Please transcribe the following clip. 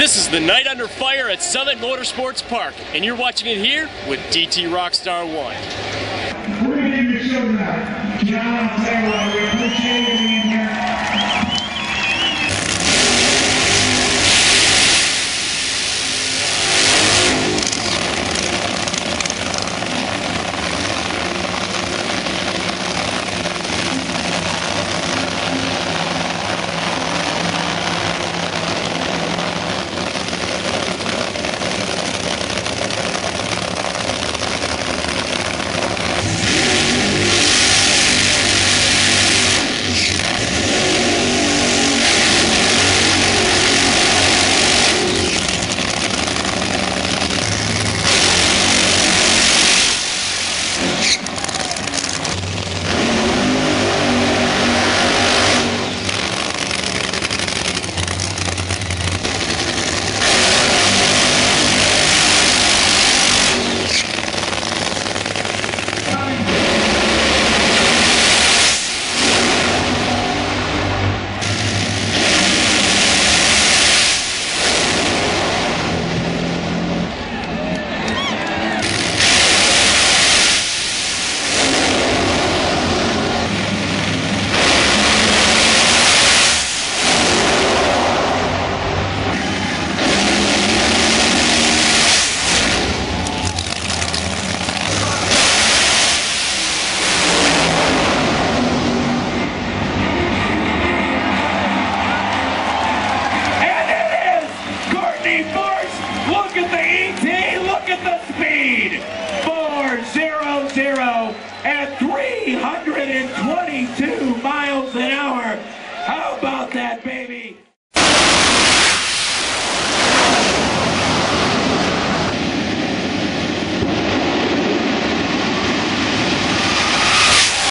This is the night under fire at Summit Motorsports Park, and you're watching it here with DT Rockstar 1. We're going to give you a show tonight. John, I'll tell you what, we appreciate you being here. Look at the ET, look at the speed. 400 at 322 miles an hour. How about that, baby?